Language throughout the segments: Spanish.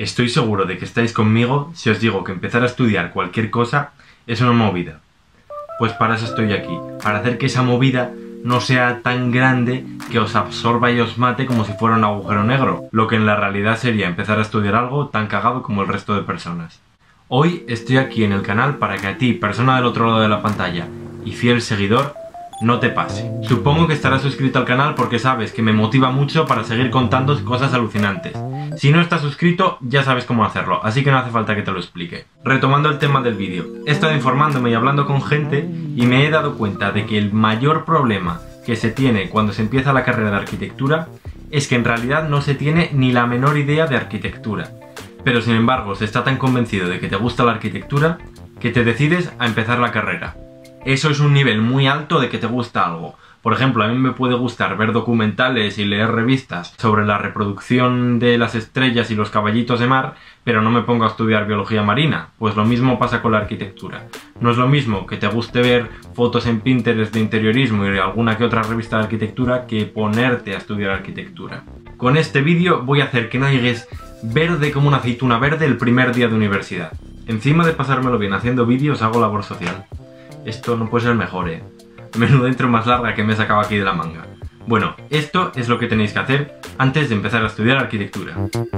Estoy seguro de que estáis conmigo si os digo que empezar a estudiar cualquier cosa es una movida. Pues para eso estoy aquí, para hacer que esa movida no sea tan grande que os absorba y os mate como si fuera un agujero negro, lo que en la realidad sería empezar a estudiar algo tan cagado como el resto de personas. Hoy estoy aquí en el canal para que a ti, persona del otro lado de la pantalla y fiel seguidor, no te pase. Supongo que estarás suscrito al canal porque sabes que me motiva mucho para seguir contando cosas alucinantes. Si no estás suscrito, ya sabes cómo hacerlo, así que no hace falta que te lo explique. Retomando el tema del vídeo, he estado informándome y hablando con gente y me he dado cuenta de que el mayor problema que se tiene cuando se empieza la carrera de arquitectura es que en realidad no se tiene ni la menor idea de arquitectura. Pero sin embargo, se está tan convencido de que te gusta la arquitectura que te decides a empezar la carrera. Eso es un nivel muy alto de que te gusta algo. Por ejemplo, a mí me puede gustar ver documentales y leer revistas sobre la reproducción de las estrellas y los caballitos de mar, pero no me pongo a estudiar biología marina. Pues lo mismo pasa con la arquitectura. No es lo mismo que te guste ver fotos en Pinterest de interiorismo y alguna que otra revista de arquitectura que ponerte a estudiar arquitectura. Con este vídeo voy a hacer que no llegues verde como una aceituna verde el primer día de universidad. Encima de pasármelo bien haciendo vídeos, hago labor social. Esto no puede ser mejor, Menuda intro más larga que me he sacado aquí de la manga. Bueno, esto es lo que tenéis que hacer antes de empezar a estudiar arquitectura.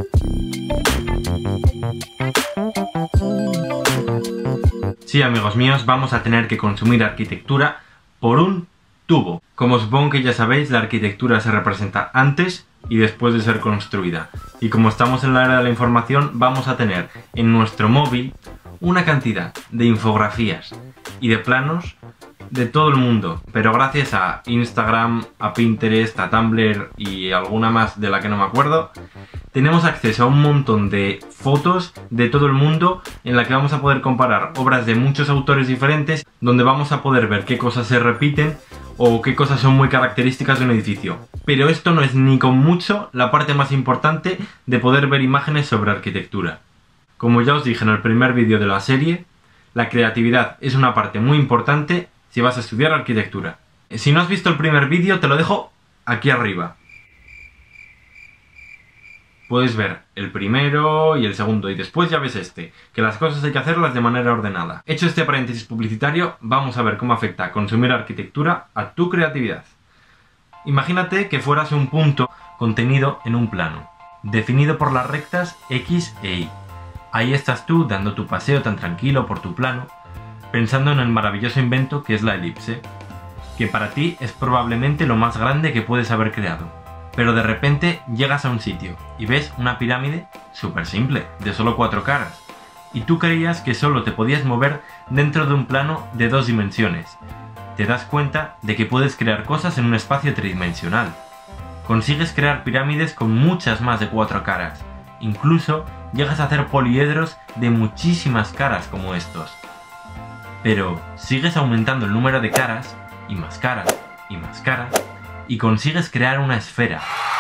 Sí, amigos míos, vamos a tener que consumir arquitectura por un tubo. Como supongo que ya sabéis, la arquitectura se representa antes y después de ser construida. Y como estamos en la era de la información, vamos a tener en nuestro móvil una cantidad de infografías y de planos de todo el mundo, pero gracias a Instagram, a Pinterest, a Tumblr y alguna más de la que no me acuerdo, tenemos acceso a un montón de fotos de todo el mundo en la que vamos a poder comparar obras de muchos autores diferentes, donde vamos a poder ver qué cosas se repiten o qué cosas son muy características de un edificio. Pero esto no es ni con mucho la parte más importante de poder ver imágenes sobre arquitectura. Como ya os dije en el primer vídeo de la serie, la creatividad es una parte muy importante si vas a estudiar arquitectura. Si no has visto el primer vídeo, te lo dejo aquí arriba. Puedes ver el primero y el segundo, y después ya ves este, que las cosas hay que hacerlas de manera ordenada. Hecho este paréntesis publicitario, vamos a ver cómo afecta consumir arquitectura a tu creatividad. Imagínate que fueras un punto contenido en un plano, definido por las rectas X e Y. Ahí estás tú dando tu paseo tan tranquilo por tu plano, pensando en el maravilloso invento que es la elipse, que para ti es probablemente lo más grande que puedes haber creado. Pero de repente llegas a un sitio y ves una pirámide súper simple, de solo 4 caras, y tú creías que solo te podías mover dentro de un plano de 2 dimensiones. Te das cuenta de que puedes crear cosas en un espacio tridimensional. Consigues crear pirámides con muchas más de 4 caras. Incluso llegas a hacer poliedros de muchísimas caras como estos. Pero sigues aumentando el número de caras, y más caras, y más caras, y consigues crear una esfera.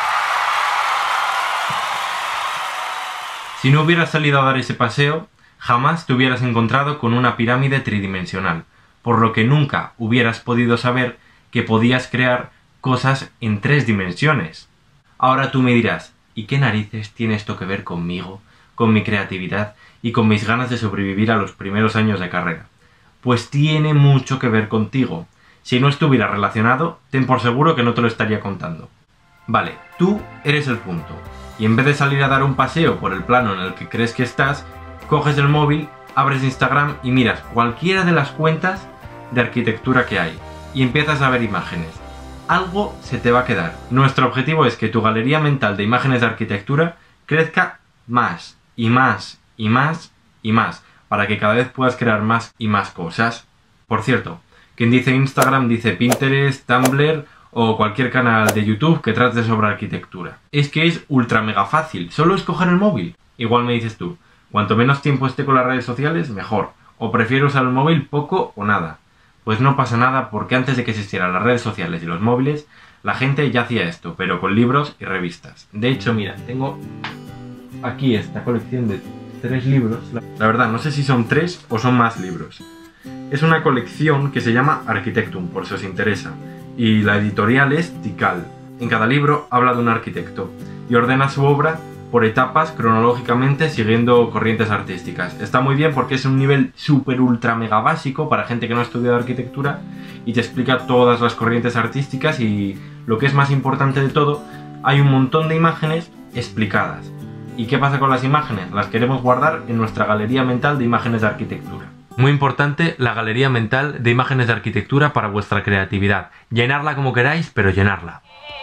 Si no hubieras salido a dar ese paseo, jamás te hubieras encontrado con una pirámide tridimensional, por lo que nunca hubieras podido saber que podías crear cosas en 3 dimensiones. Ahora tú me dirás, ¿y qué narices tiene esto que ver conmigo, con mi creatividad y con mis ganas de sobrevivir a los primeros años de carrera? Pues tiene mucho que ver contigo. Si no estuviera relacionado, ten por seguro que no te lo estaría contando. Vale, tú eres el punto, y en vez de salir a dar un paseo por el plano en el que crees que estás, coges el móvil, abres Instagram y miras cualquiera de las cuentas de arquitectura que hay, y empiezas a ver imágenes. Algo se te va a quedar. Nuestro objetivo es que tu galería mental de imágenes de arquitectura crezca más, y más, y más, y más, para que cada vez puedas crear más y más cosas. Por cierto, quien dice Instagram dice Pinterest, Tumblr o cualquier canal de YouTube que trate sobre arquitectura. Es que es ultra mega fácil, solo es coger el móvil. Igual me dices tú, cuanto menos tiempo esté con las redes sociales, mejor. O prefiero usar el móvil poco o nada. Pues no pasa nada porque antes de que existieran las redes sociales y los móviles, la gente ya hacía esto, pero con libros y revistas. De hecho, mira, tengo aquí esta colección de 3 libros. La verdad, no sé si son 3 o son más libros. Es una colección que se llama Arquitectum, por si os interesa, y la editorial es Tikal. En cada libro habla de un arquitecto y ordena su obra por etapas cronológicamente siguiendo corrientes artísticas. Está muy bien porque es un nivel súper ultra mega básico para gente que no ha estudiado arquitectura y te explica todas las corrientes artísticas y lo que es más importante de todo, hay un montón de imágenes explicadas. ¿Y qué pasa con las imágenes? Las queremos guardar en nuestra galería mental de imágenes de arquitectura. Muy importante la galería mental de imágenes de arquitectura para vuestra creatividad. Llenarla como queráis, pero llenarla.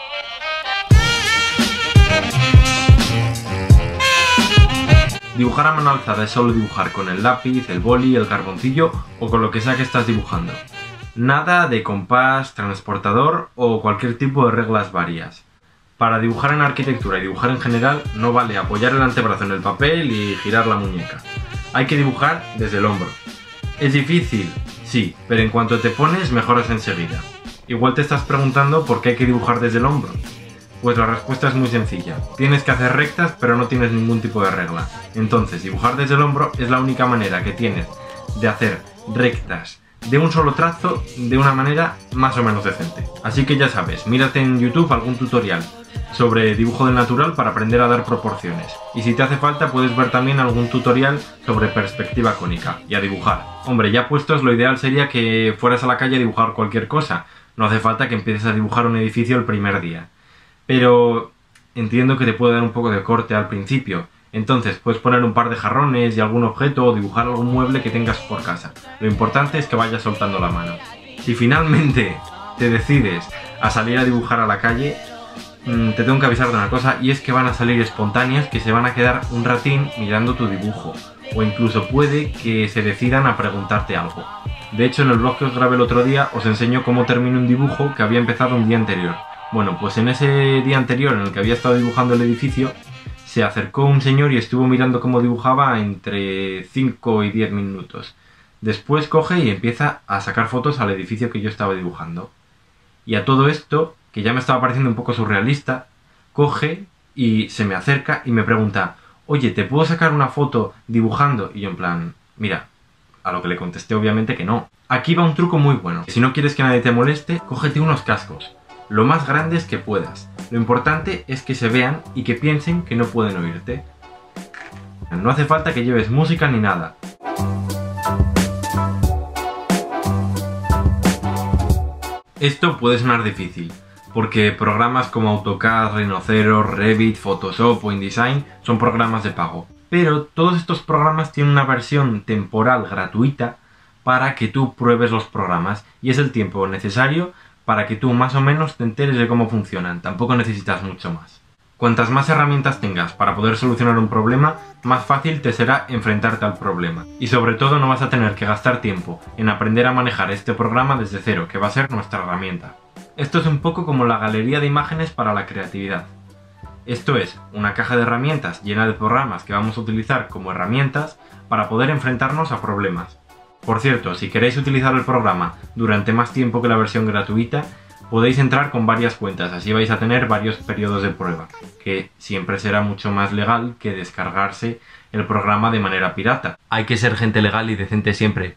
Dibujar a mano alzada es solo dibujar con el lápiz, el boli, el carboncillo o con lo que sea que estás dibujando. Nada de compás, transportador o cualquier tipo de reglas varias. Para dibujar en arquitectura y dibujar en general no vale apoyar el antebrazo en el papel y girar la muñeca. Hay que dibujar desde el hombro. ¿Es difícil? Sí, pero en cuanto te pones mejoras enseguida. Igual te estás preguntando por qué hay que dibujar desde el hombro. Pues la respuesta es muy sencilla. Tienes que hacer rectas pero no tienes ningún tipo de regla. Entonces dibujar desde el hombro es la única manera que tienes de hacer rectas de un solo trazo de una manera más o menos decente. Así que ya sabes, mírate en YouTube algún tutorial sobre dibujo del natural para aprender a dar proporciones. Y si te hace falta puedes ver también algún tutorial sobre perspectiva cónica y a dibujar. Hombre, ya puestos, lo ideal sería que fueras a la calle a dibujar cualquier cosa. No hace falta que empieces a dibujar un edificio el primer día. Pero entiendo que te puede dar un poco de corte al principio. Entonces puedes poner un par de jarrones y algún objeto o dibujar algún mueble que tengas por casa. Lo importante es que vayas soltando la mano. Si finalmente te decides a salir a dibujar a la calle, te tengo que avisar de una cosa, y es que van a salir espontáneas que se van a quedar un ratín mirando tu dibujo. O incluso puede que se decidan a preguntarte algo. De hecho, en el blog que os grabé el otro día os enseño cómo termino un dibujo que había empezado un día anterior. Bueno, pues en ese día anterior en el que había estado dibujando el edificio, se acercó un señor y estuvo mirando cómo dibujaba entre 5 y 10 minutos. Después coge y empieza a sacar fotos al edificio que yo estaba dibujando. Y a todo esto, que ya me estaba pareciendo un poco surrealista, coge y se me acerca y me pregunta: oye, ¿te puedo sacar una foto dibujando? Y yo en plan, mira, a lo que le contesté obviamente que no. Aquí va un truco muy bueno. Si no quieres que nadie te moleste, cógete unos cascos, lo más grandes que puedas. Lo importante es que se vean y que piensen que no pueden oírte. No hace falta que lleves música ni nada. Esto puede sonar difícil, porque programas como AutoCAD, Rhinoceros, Revit, Photoshop o InDesign son programas de pago. Pero todos estos programas tienen una versión temporal gratuita para que tú pruebes los programas, y es el tiempo necesario para que tú más o menos te enteres de cómo funcionan. Tampoco necesitas mucho más. Cuantas más herramientas tengas para poder solucionar un problema, más fácil te será enfrentarte al problema. Y sobre todo no vas a tener que gastar tiempo en aprender a manejar este programa desde cero, que va a ser nuestra herramienta. Esto es un poco como la galería de imágenes para la creatividad. Esto es una caja de herramientas llena de programas que vamos a utilizar como herramientas para poder enfrentarnos a problemas. Por cierto, si queréis utilizar el programa durante más tiempo que la versión gratuita, podéis entrar con varias cuentas, así vais a tener varios periodos de prueba, que siempre será mucho más legal que descargarse el programa de manera pirata. Hay que ser gente legal y decente siempre.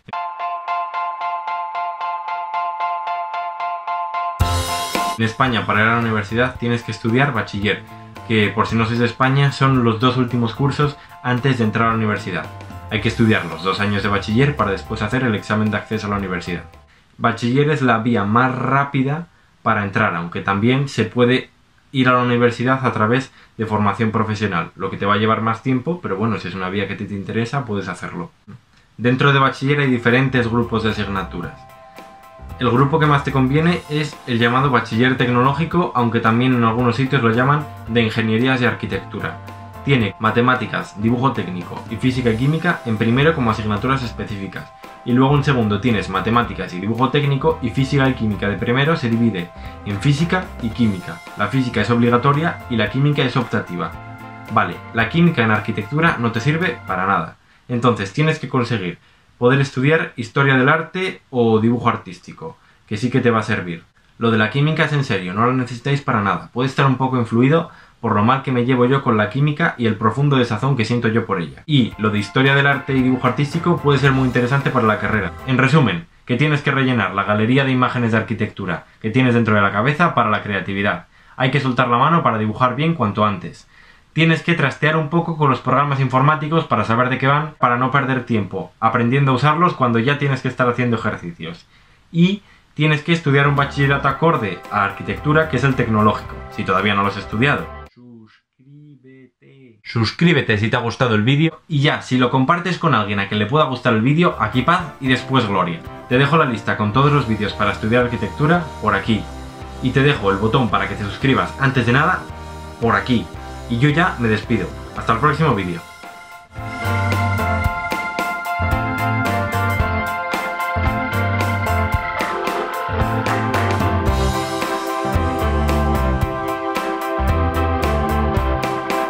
En España, para ir a la universidad tienes que estudiar bachiller, que por si no sois de España son los 2 últimos cursos antes de entrar a la universidad. Hay que estudiar los 2 años de bachiller para después hacer el examen de acceso a la universidad. Bachiller es la vía más rápida para entrar, aunque también se puede ir a la universidad a través de formación profesional, lo que te va a llevar más tiempo, pero bueno, si es una vía que te interesa, puedes hacerlo. Dentro de bachiller hay diferentes grupos de asignaturas. El grupo que más te conviene es el llamado bachiller tecnológico, aunque también en algunos sitios lo llaman de ingenierías y arquitectura. Tiene matemáticas, dibujo técnico y física y química en primero como asignaturas específicas, y luego en segundo tienes matemáticas y dibujo técnico, y física y química de primero se divide en física y química. La física es obligatoria y la química es optativa. Vale, la química en arquitectura no te sirve para nada, entonces tienes que conseguir poder estudiar historia del arte o dibujo artístico, que sí que te va a servir. Lo de la química es en serio, no lo necesitáis para nada, puede estar un poco influido por lo mal que me llevo yo con la química y el profundo desazón que siento yo por ella. Y lo de historia del arte y dibujo artístico puede ser muy interesante para la carrera. En resumen, que tienes que rellenar la galería de imágenes de arquitectura que tienes dentro de la cabeza para la creatividad. Hay que soltar la mano para dibujar bien cuanto antes. tienes que trastear un poco con los programas informáticos para saber de qué van, para no perder tiempo aprendiendo a usarlos cuando ya tienes que estar haciendo ejercicios. Y tienes que estudiar un bachillerato acorde a arquitectura, que es el tecnológico, si todavía no lo has estudiado. Suscríbete si te ha gustado el vídeo y ya, si lo compartes con alguien a quien le pueda gustar el vídeo, aquí paz y después gloria. Te dejo la lista con todos los vídeos para estudiar arquitectura por aquí. Y te dejo el botón para que te suscribas antes de nada por aquí. Y yo ya me despido. Hasta el próximo vídeo.